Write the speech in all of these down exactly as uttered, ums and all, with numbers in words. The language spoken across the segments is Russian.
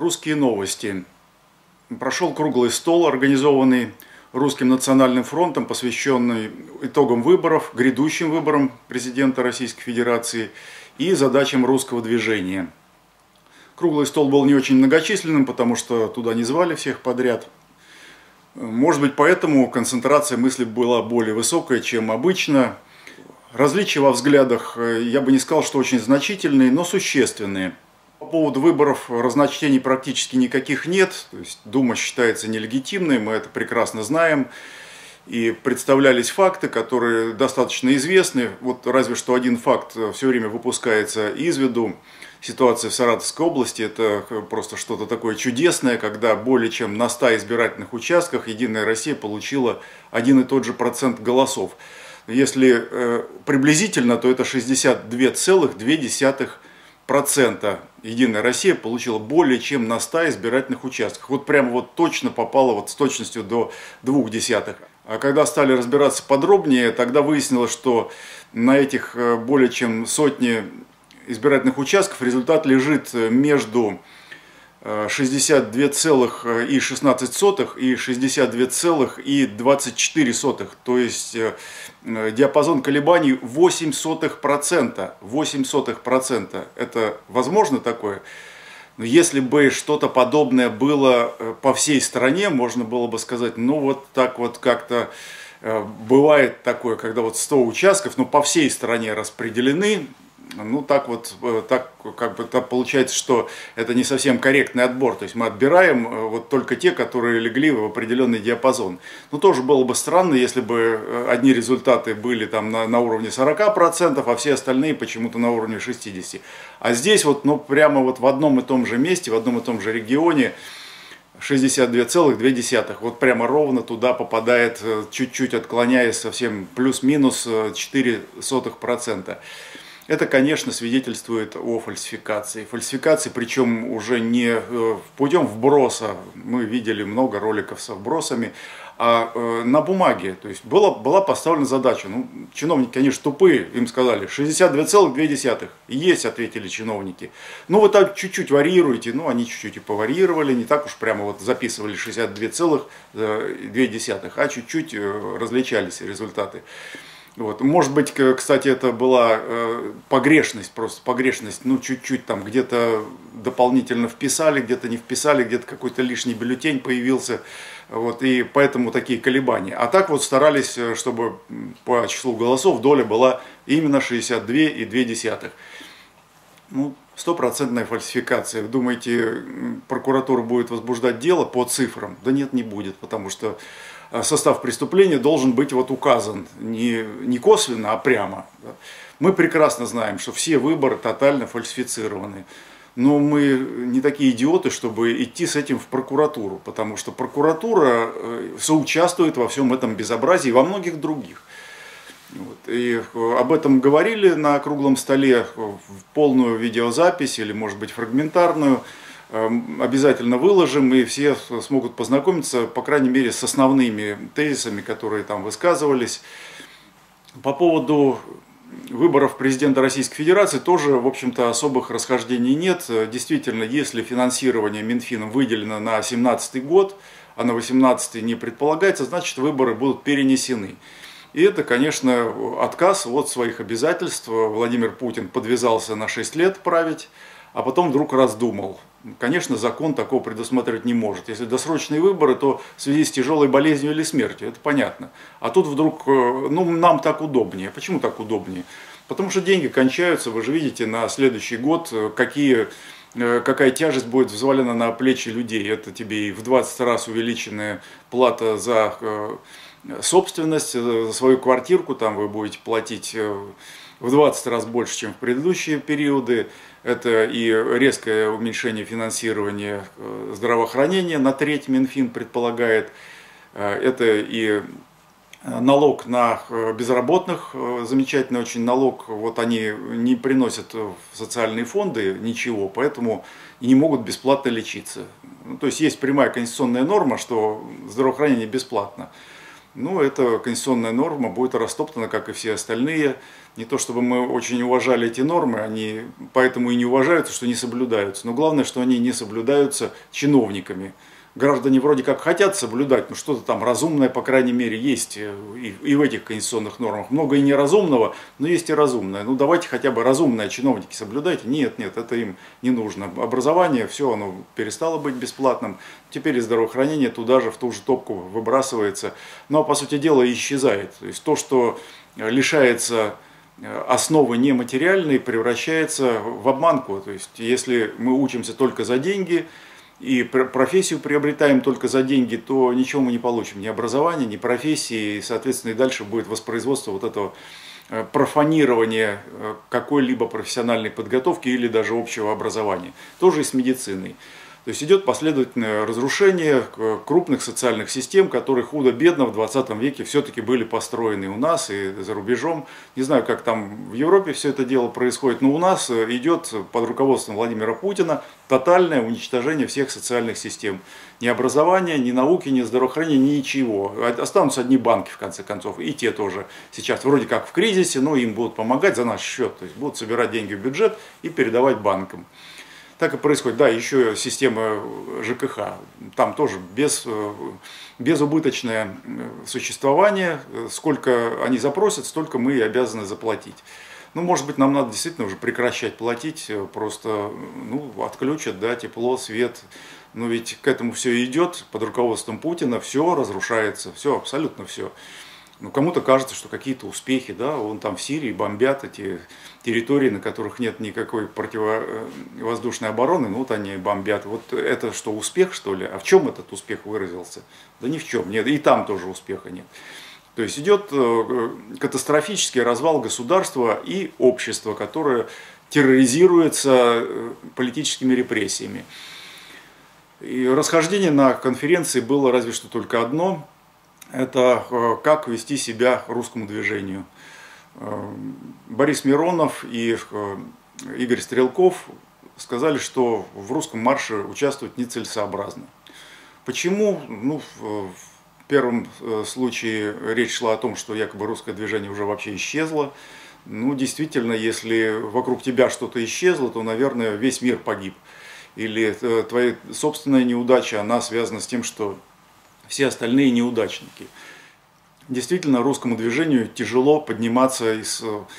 Русские новости. Прошел круглый стол, организованный Русским национальным фронтом, посвященный итогам выборов, грядущим выборам президента Российской Федерации и задачам русского движения. Круглый стол был не очень многочисленным, потому что туда не звали всех подряд. Может быть, поэтому концентрация мыслей была более высокая, чем обычно. Различия во взглядах, я бы не сказал, что очень значительные, но существенные. По поводу выборов разночтений практически никаких нет. То есть Дума считается нелегитимной, мы это прекрасно знаем. И представлялись факты, которые достаточно известны. Вот разве что один факт все время выпускается из виду. Ситуация в Саратовской области – это просто что-то такое чудесное, когда более чем на ста избирательных участках «Единая Россия» получила один и тот же процент голосов. Если э, приблизительно, то это шестьдесят две целых две десятых процента. «Единая Россия» получила более чем на ста избирательных участках. Вот прямо вот точно попала вот с точностью до двух десятых. А когда стали разбираться подробнее, тогда выяснилось, что на этих более чем сотне избирательных участков результат лежит между шестьдесят две целых шестнадцать сотых и шестьдесят две целых двадцать четыре сотых. То есть диапазон колебаний восемь сотых процента. восемь сотых процента. Это возможно такое? Но если бы что-то подобное было по всей стране, можно было бы сказать, ну вот так вот как-то бывает такое, когда вот сто участков, ну по всей стране распределены. Ну, так вот, так, как бы, так получается, что это не совсем корректный отбор. То есть мы отбираем вот только те, которые легли в определенный диапазон. Ну, тоже было бы странно, если бы одни результаты были там на, на уровне сорока процентов, а все остальные почему-то на уровне шестидесяти процентов. А здесь вот, ну, прямо вот в одном и том же месте, в одном и том же регионе шестьдесят две целых две десятых. Вот прямо ровно туда попадает, чуть-чуть отклоняясь совсем плюс-минус четыре сотых процента. Это, конечно, свидетельствует о фальсификации. Фальсификации, причем уже не путем вброса, мы видели много роликов со вбросами, а на бумаге. То есть была, была поставлена задача. Ну, чиновники, конечно, тупые, им сказали шестьдесят две целых две десятых. Есть, ответили чиновники. Ну, вы так чуть-чуть варьируете. Ну, они чуть-чуть и поварьировали, не так уж прямо вот записывали шестьдесят две целых две десятых, а чуть-чуть различались результаты. Вот. Может быть, кстати, это была погрешность, просто погрешность, ну, чуть-чуть там где-то дополнительно вписали, где-то не вписали, где-то какой-то лишний бюллетень появился, вот, и поэтому такие колебания. А так вот старались, чтобы по числу голосов доля была именно шестьдесят две и две десятых. Ну, стопроцентная фальсификация. Вы думаете, прокуратура будет возбуждать дело по цифрам? Да нет, не будет, потому что состав преступления должен быть вот указан не, не косвенно, а прямо. Мы прекрасно знаем, что все выборы тотально фальсифицированы. Но мы не такие идиоты, чтобы идти с этим в прокуратуру, потому что прокуратура соучаствует во всем этом безобразии и во многих других. Вот. И об этом говорили на круглом столе, в полную видеозапись или, может быть, фрагментарную. Обязательно выложим, и все смогут познакомиться, по крайней мере, с основными тезисами, которые там высказывались. По поводу выборов президента Российской Федерации тоже, в общем-то, особых расхождений нет. Действительно, если финансирование Минфином выделено на две тысячи семнадцатый год, а на две тысячи восемнадцатый не предполагается, значит, выборы будут перенесены. И это, конечно, отказ от своих обязательств. Владимир Путин подвязался на шесть лет править, а потом вдруг раздумал. Конечно, закон такого предусматривать не может. Если досрочные выборы, то в связи с тяжелой болезнью или смертью, это понятно. А тут вдруг, ну, нам так удобнее. Почему так удобнее? Потому что деньги кончаются, вы же видите на следующий год, какие, какая тяжесть будет взвалена на плечи людей. Это тебе и в двадцать раз увеличенная плата за собственность, за свою квартирку, там вы будете платить в двадцать раз больше, чем в предыдущие периоды. Это и резкое уменьшение финансирования здравоохранения, на треть Минфин предполагает. Это и налог на безработных, замечательный очень налог. Вот они не приносят в социальные фонды ничего, поэтому и не могут бесплатно лечиться. Ну, то есть есть прямая конституционная норма, что здравоохранение бесплатно. ну, эта конституционная норма будет растоптана, как и все остальные. Не то чтобы мы очень уважали эти нормы, они поэтому и не уважаются, что не соблюдаются. Но главное, что они не соблюдаются чиновниками. Граждане вроде как хотят соблюдать, но что-то там разумное, по крайней мере, есть и, и в этих конституционных нормах. Много и неразумного, но есть и разумное. Ну давайте хотя бы разумное, чиновники, соблюдайте. Нет, нет, это им не нужно. Образование, все, оно перестало быть бесплатным. Теперь и здравоохранение туда же, в ту же топку выбрасывается. Ну а по сути дела исчезает. То есть то, что лишается основы нематериальной, превращается в обманку. То есть если мы учимся только за деньги и профессию приобретаем только за деньги, то ничего мы не получим, ни образования, ни профессии, и, соответственно, и дальше будет воспроизводство вот этого профанирования какой-либо профессиональной подготовки или даже общего образования. Тоже и с медициной. То есть идет последовательное разрушение крупных социальных систем, которые худо-бедно в двадцатом веке все-таки были построены у нас и за рубежом. Не знаю, как там в Европе все это дело происходит, но у нас идет под руководством Владимира Путина тотальное уничтожение всех социальных систем. Ни образования, ни науки, ни здравоохранения, ничего. Останутся одни банки, в конце концов, и те тоже сейчас вроде как в кризисе, но им будут помогать за наш счет. То есть будут собирать деньги в бюджет и передавать банкам. Так и происходит. Да, еще система ЖКХ. Там тоже без, безубыточное существование. Сколько они запросят, столько мы и обязаны заплатить. Ну, может быть, нам надо действительно уже прекращать платить. Просто ну, отключат, да, тепло, свет. Но ведь к этому все идет. Под руководством Путина все разрушается. Все, абсолютно все. Ну, кому-то кажется, что какие-то успехи, да, вон там в Сирии бомбят эти территории, на которых нет никакой противовоздушной обороны, ну вот они бомбят. Вот это что, успех, что ли? А в чем этот успех выразился? Да ни в чем, нет, и там тоже успеха нет. То есть идет катастрофический развал государства и общества, которое терроризируется политическими репрессиями. И расхождение на конференции было разве что только одно. Это как вести себя русскому движению. Борис Миронов и Игорь Стрелков сказали, что в русском марше участвовать нецелесообразно. Почему? Ну, в первом случае речь шла о том, что якобы русское движение уже вообще исчезло. Ну, действительно, если вокруг тебя что-то исчезло, то, наверное, весь мир погиб. Или твоя собственная неудача, она связана с тем, что все остальные неудачники. Действительно, русскому движению тяжело подниматься из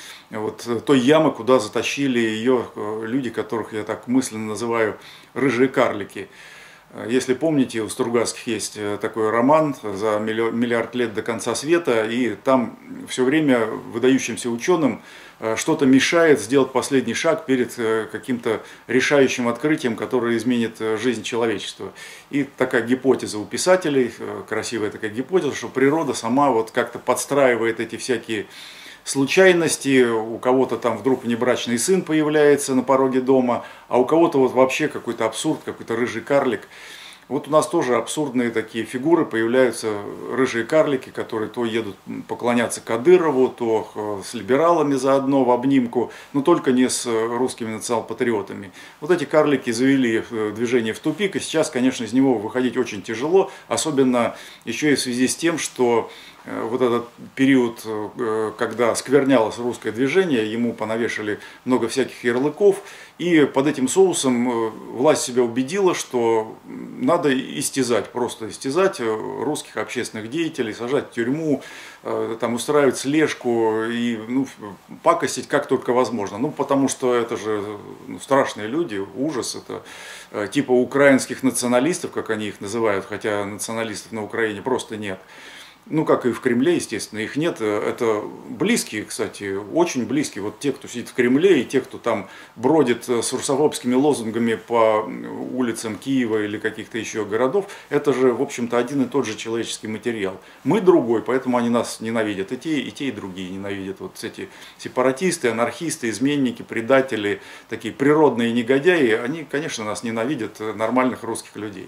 вот той ямы, куда затащили ее люди, которых я так мысленно называю рыжие карлики. Если помните, у Стругацких есть такой роман «За миллиард лет до конца света», и там все время выдающимся ученым что-то мешает сделать последний шаг перед каким-то решающим открытием, которое изменит жизнь человечества. И такая гипотеза у писателей, красивая такая гипотеза, что природа сама вот как-то подстраивает эти всякие случайности, у кого-то там вдруг внебрачный сын появляется на пороге дома, а у кого-то вот вообще какой-то абсурд, какой-то рыжий карлик. Вот у нас тоже абсурдные такие фигуры, появляются рыжие карлики, которые то едут поклоняться Кадырову, то с либералами заодно в обнимку, но только не с русскими национал-патриотами. Вот эти карлики завели движение в тупик, и сейчас, конечно, из него выходить очень тяжело, особенно еще и в связи с тем, что вот этот период, когда сквернялось русское движение, ему понавешали много всяких ярлыков, и под этим соусом власть себя убедила, что надо истязать, просто истязать русских общественных деятелей, сажать в тюрьму, там, устраивать слежку и ну, пакостить как только возможно. Ну, потому что это же ну, страшные люди, ужас, это типа украинских националистов, как они их называют, хотя националистов на Украине просто нет. Ну, как и в Кремле, естественно, их нет. Это близкие, кстати, очень близкие. Вот те, кто сидит в Кремле, и те, кто там бродит с русофобскими лозунгами по улицам Киева или каких-то еще городов, это же, в общем-то, один и тот же человеческий материал. Мы другой, поэтому они нас ненавидят. И те, и те, и другие ненавидят. Вот эти сепаратисты, анархисты, изменники, предатели, такие природные негодяи, они, конечно, нас ненавидят, нормальных русских людей.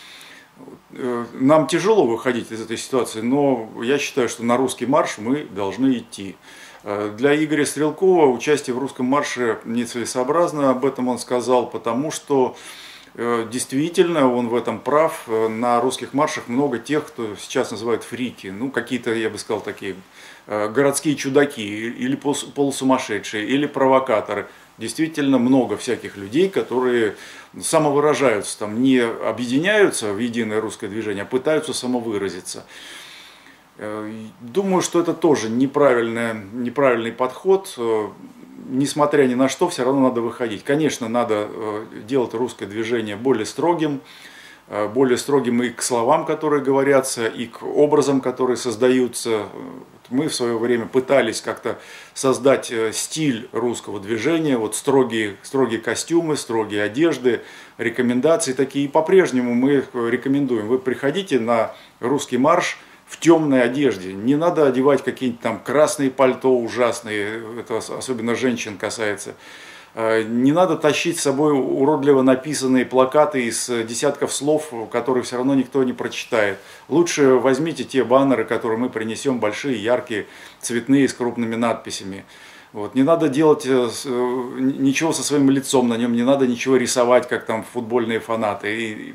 Нам тяжело выходить из этой ситуации, но я считаю, что на русский марш мы должны идти. Для Игоря Стрелкова участие в русском марше нецелесообразно, об этом он сказал, потому что Действительно, он в этом прав. На русских маршах много тех, кто сейчас называют фрики. Ну, какие-то, я бы сказал, такие городские чудаки, или полусумасшедшие, или провокаторы. Действительно много всяких людей, которые самовыражаются, там, не объединяются в единое русское движение, а пытаются самовыразиться. Думаю, что это тоже неправильный, неправильный подход. Несмотря ни на что, все равно надо выходить. Конечно, надо делать русское движение более строгим, более строгим и к словам, которые говорятся, и к образам, которые создаются. Мы в свое время пытались как-то создать стиль русского движения, вот строгие, строгие костюмы, строгие одежды, рекомендации такие. И по-прежнему мы их рекомендуем. Вы приходите на русский марш в темной одежде. Не надо одевать какие-нибудь там красные пальто ужасные, это особенно женщин касается. Не надо тащить с собой уродливо написанные плакаты из десятков слов, которые все равно никто не прочитает. Лучше возьмите те баннеры, которые мы принесем, большие, яркие, цветные, с крупными надписями. Вот. Не надо делать ничего со своим лицом на нем, не надо ничего рисовать, как там футбольные фанаты. И,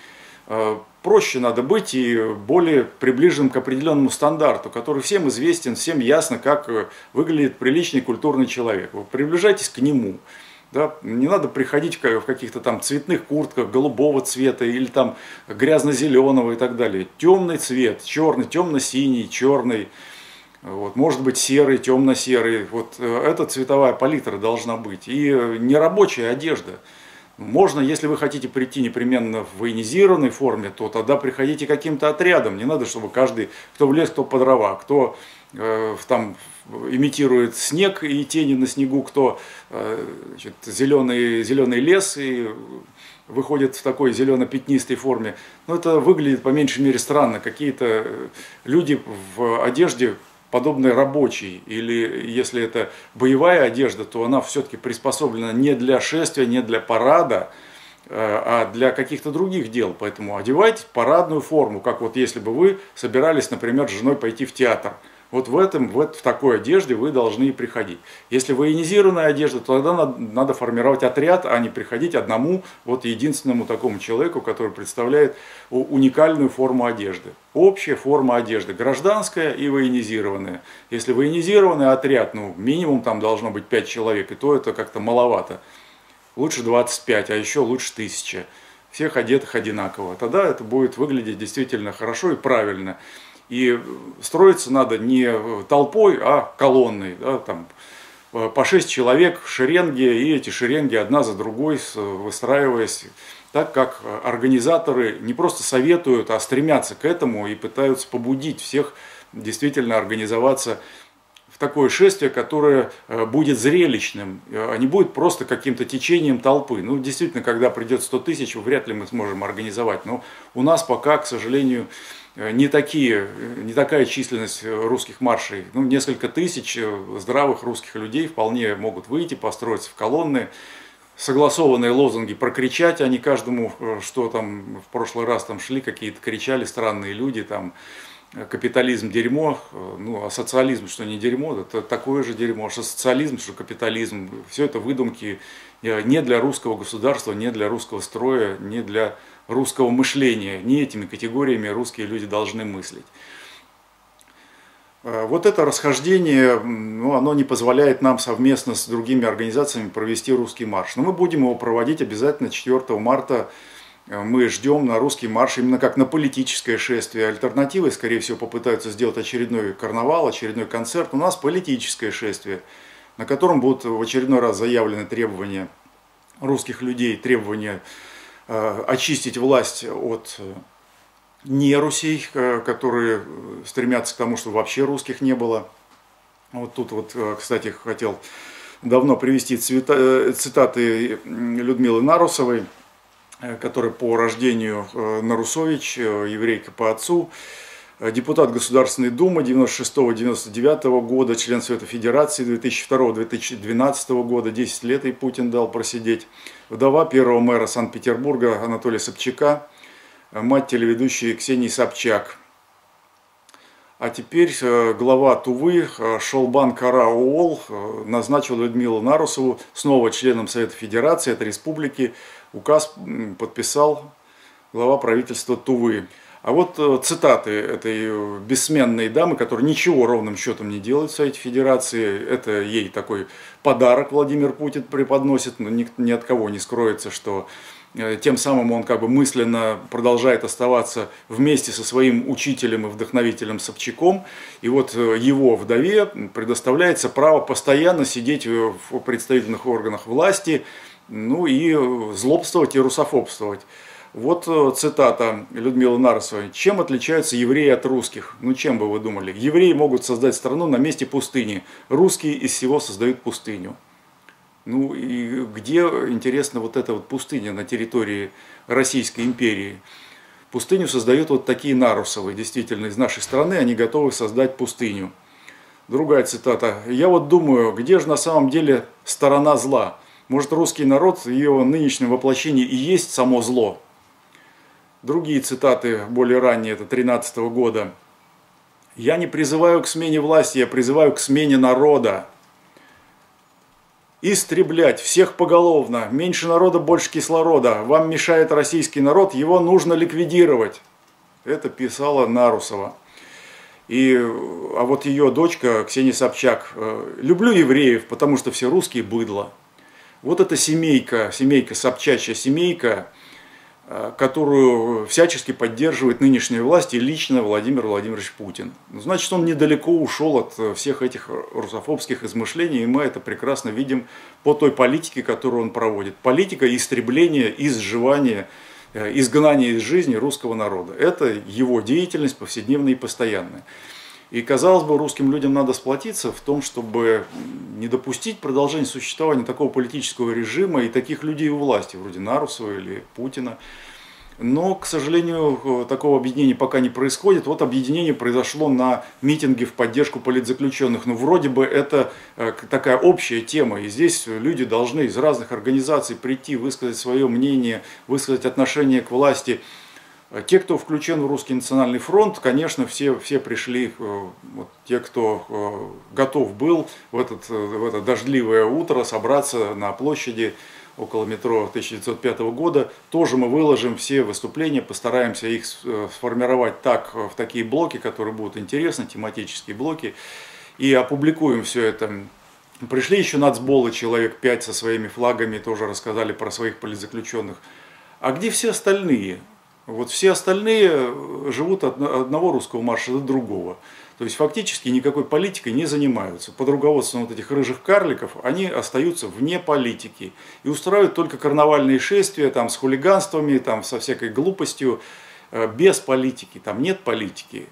проще надо быть и более приближенным к определенному стандарту, который всем известен, всем ясно, как выглядит приличный культурный человек. Вы приближайтесь к нему. Да? Не надо приходить в каких-то там цветных куртках, голубого цвета или там грязно-зеленого и так далее. Темный цвет, черный, темно-синий, черный, вот, может быть серый, темно-серый. Вот эта цветовая палитра должна быть. И нерабочая одежда. Можно, если вы хотите прийти непременно в военизированной форме, то тогда приходите каким-то отрядом. Не надо, чтобы каждый, кто в лес, кто по дрова, кто э, там имитирует снег и тени на снегу, кто э, значит, зеленый, зеленый лес и выходит в такой зелено-пятнистой форме. Но это выглядит по меньшей мере странно. Какие-то люди в одежде подобной рабочей, или если это боевая одежда, то она все-таки приспособлена не для шествия, не для парада, а для каких-то других дел. Поэтому одевайте парадную форму, как вот если бы вы собирались, например, с женой пойти в театр. Вот в, этом, в, в такой одежде вы должны и приходить. Если военизированная одежда, то тогда надо, надо формировать отряд, а не приходить одному, вот единственному такому человеку, который представляет уникальную форму одежды. Общая форма одежды, гражданская и военизированная. Если военизированный отряд, ну минимум там должно быть пять человек, и то это как-то маловато. Лучше двадцать пять, а еще лучше тысяча. Всех одетых одинаково. Тогда это будет выглядеть действительно хорошо и правильно. И строиться надо не толпой, а колонной. Да, там, по шесть человек в шеренге, и эти шеренги одна за другой выстраиваясь, так как организаторы не просто советуют, а стремятся к этому и пытаются побудить всех действительно организоваться в такое шествие, которое будет зрелищным, а не будет просто каким-то течением толпы. Ну, действительно, когда придет сто тысяч, вряд ли мы сможем организовать. Но у нас пока, к сожалению, не, такие, не такая численность русских маршей. Ну, несколько тысяч здравых русских людей вполне могут выйти, построиться в колонны, согласованные лозунги прокричать, а не каждому, что там в прошлый раз там шли, какие-то кричали странные люди, там капитализм дерьмо, ну а социализм что не дерьмо, это такое же дерьмо, что социализм, что капитализм, все это выдумки не для русского государства, не для русского строя, не для русского мышления, не этими категориями русские люди должны мыслить. Вот это расхождение, ну, оно не позволяет нам совместно с другими организациями провести русский марш. Но мы будем его проводить обязательно четвёртого марта. Мы ждем на русский марш именно как на политическое шествие. Альтернативой, скорее всего, попытаются сделать очередной карнавал, очередной концерт. У нас политическое шествие, на котором будут в очередной раз заявлены требования русских людей, требования э, очистить власть от нерусей, которые стремятся к тому, чтобы вообще русских не было. Вот тут вот, кстати, хотел давно привести цитаты Людмилы Нарусовой, которая по рождению Нарусович, еврейка по отцу, депутат Государственной Думы девяносто шестого — девяносто девятого года, член Совета Федерации две тысячи второго — две тысячи двенадцатого года, десять лет и Путин дал просидеть, вдова первого мэра Санкт-Петербурга Анатолия Собчака, мать телеведущей Ксении Собчак. А теперь глава Тувы Шолбан Кара-Оол назначил Людмилу Нарусову снова членом Совета Федерации этой республики. Указ подписал глава правительства Тувы. А вот цитаты этой бессменной дамы, которая ничего ровным счетом не делает в Совете Федерации. Это ей такой подарок Владимир Путин преподносит, но ни, ни от кого не скроется, что тем самым он как бы мысленно продолжает оставаться вместе со своим учителем и вдохновителем Собчаком. И вот его вдове предоставляется право постоянно сидеть в представительных органах власти, ну и злобствовать и русофобствовать. Вот цитата Людмилы Нарусовой. «Чем отличаются евреи от русских? Ну чем бы вы думали? Евреи могут создать страну на месте пустыни. Русские из всего создают пустыню». Ну и где, интересно, вот эта вот пустыня на территории Российской империи? Пустыню создают вот такие Нарусовы, действительно, из нашей страны, они готовы создать пустыню. Другая цитата. «Я вот думаю, где же на самом деле сторона зла? Может, русский народ в его нынешнем воплощении и есть само зло?» Другие цитаты, более ранние, это тринадцатого года. «Я не призываю к смене власти, я призываю к смене народа. Истреблять всех поголовно, меньше народа, больше кислорода. Вам мешает российский народ, его нужно ликвидировать». Это писала Нарусова. И, а вот ее дочка Ксения Собчак. «Люблю евреев, потому что все русские быдло». Вот эта семейка, семейка, собчачья семейка, которую всячески поддерживает нынешняя власть и лично Владимир Владимирович Путин. Значит, он недалеко ушел от всех этих русофобских измышлений, и мы это прекрасно видим по той политике, которую он проводит. Политика истребления, изживания, изгнания из жизни русского народа. Это его деятельность повседневная и постоянная. И, казалось бы, русским людям надо сплотиться в том, чтобы не допустить продолжения существования такого политического режима и таких людей у власти, вроде Нарусова или Путина. Но, к сожалению, такого объединения пока не происходит. Вот объединение произошло на митинге в поддержку политзаключенных. Но вроде бы это такая общая тема. И здесь люди должны из разных организаций прийти, высказать свое мнение, высказать отношение к власти. Те, кто включен в Русский национальный фронт, конечно, все, все пришли, вот, те, кто готов был в, этот, в это дождливое утро собраться на площади около метро тысяча девятьсот пятого года. Тоже мы выложим все выступления, постараемся их сформировать так, в такие блоки, которые будут интересны, тематические блоки, и опубликуем все это. Пришли еще нацболы, человек пять со своими флагами, тоже рассказали про своих политзаключенных. А где все остальные? Вот все остальные живут от одного русского марша до другого. То есть фактически никакой политикой не занимаются. Под руководством вот этих рыжих карликов они остаются вне политики. И устраивают только карнавальные шествия там, с хулиганствами, там, со всякой глупостью, без политики. Там нет политики.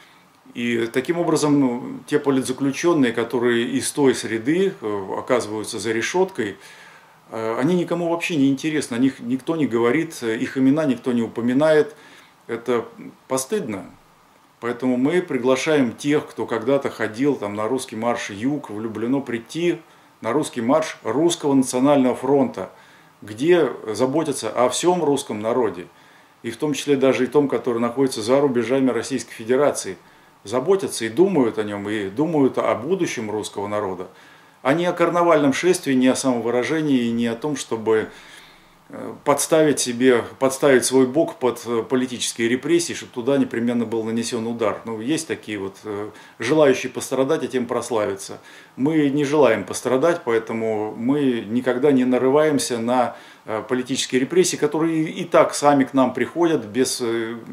И таким образом ну, те политзаключенные, которые из той среды оказываются за решеткой, они никому вообще не интересны, о них никто не говорит, их имена никто не упоминает. Это постыдно. Поэтому мы приглашаем тех, кто когда-то ходил там, на русский марш «Юг», влюблено прийти на русский марш Русского национального фронта, где заботятся о всем русском народе, и в том числе даже и том, который находится за рубежами Российской Федерации. Заботятся и думают о нем, и думают о будущем русского народа. А не о карнавальном шествии, не о самовыражении, не о том, чтобы подставить себе, подставить свой бок под политические репрессии, чтобы туда непременно был нанесен удар. Ну, есть такие вот желающие пострадать и тем прославиться. Мы не желаем пострадать, поэтому мы никогда не нарываемся на политические репрессии, которые и так сами к нам приходят без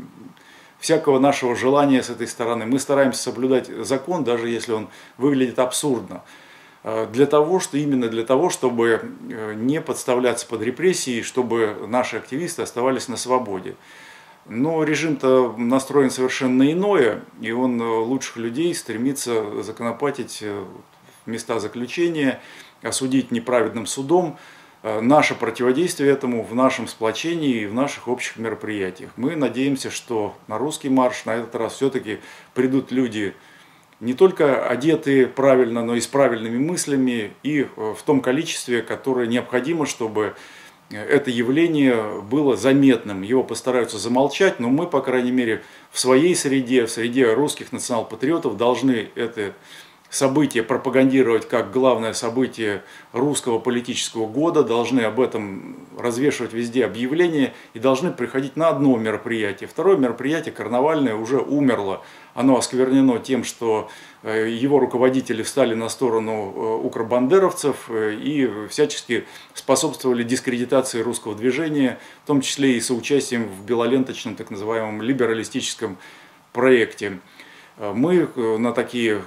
всякого нашего желания с этой стороны. Мы стараемся соблюдать закон, даже если он выглядит абсурдно. Для того, что именно для того, чтобы не подставляться под репрессии, чтобы наши активисты оставались на свободе. Но режим-то настроен совершенно иное, и он лучших людей стремится законопатить в места заключения, осудить неправедным судом. Наше противодействие этому в нашем сплочении и в наших общих мероприятиях. Мы надеемся, что на русский марш на этот раз все-таки придут люди, не только одетые правильно, но и с правильными мыслями, и в том количестве, которое необходимо, чтобы это явление было заметным. Его постараются замолчать, но мы, по крайней мере, в своей среде, в среде русских национал-патриотов должны это событие пропагандировать как главное событие русского политического года, должны об этом развешивать везде объявления и должны приходить на одно мероприятие. Второе мероприятие, карнавальное, уже умерло. Оно осквернено тем, что его руководители встали на сторону укробандеровцев и всячески способствовали дискредитации русского движения, в том числе и соучастием в белоленточном так называемом либералистическом проекте. Мы на такие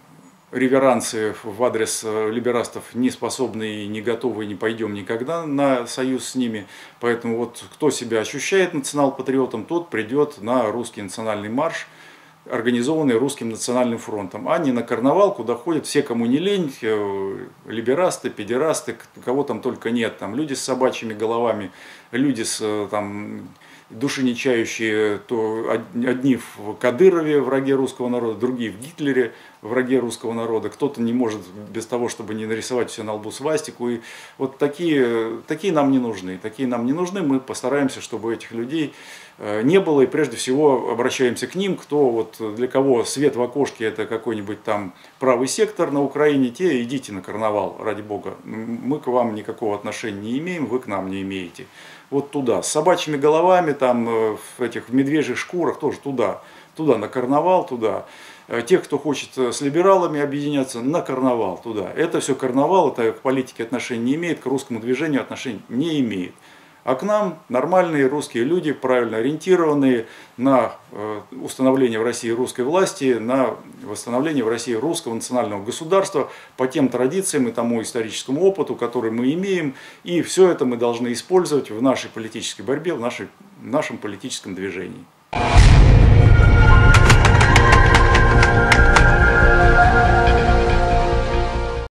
реверансы в адрес либерастов не способны и не готовы, и не пойдем никогда на союз с ними. Поэтому вот кто себя ощущает национал-патриотом, тот придет на русский национальный марш, организованный Русским национальным фронтом, а не на карнавал, куда ходят все, кому не лень, либерасты, педерасты, кого там только нет. Там люди с собачьими головами, люди с там, души не чающие, то одни в Кадырове, враге русского народа, другие в Гитлере, враге русского народа. Кто-то не может без того, чтобы не нарисовать все на лбу свастику. И вот такие, такие нам не нужны. Такие нам не нужны. Мы постараемся, чтобы этих людей не было. И прежде всего обращаемся к ним, кто вот для кого свет в окошке это какой-нибудь там правый сектор на Украине, те идите на карнавал, ради бога. Мы к вам никакого отношения не имеем, вы к нам не имеете. Вот туда, с собачьими головами, там, в этих в медвежьих шкурах, тоже туда, туда на карнавал, туда. Тех, кто хочет с либералами объединяться, на карнавал, туда. Это все карнавал, это к политике отношения не имеет, к русскому движению отношения не имеет. А к нам нормальные русские люди, правильно ориентированные на установление в России русской власти, на восстановление в России русского национального государства по тем традициям и тому историческому опыту, который мы имеем. И все это мы должны использовать в нашей политической борьбе, в, нашей, в нашем политическом движении.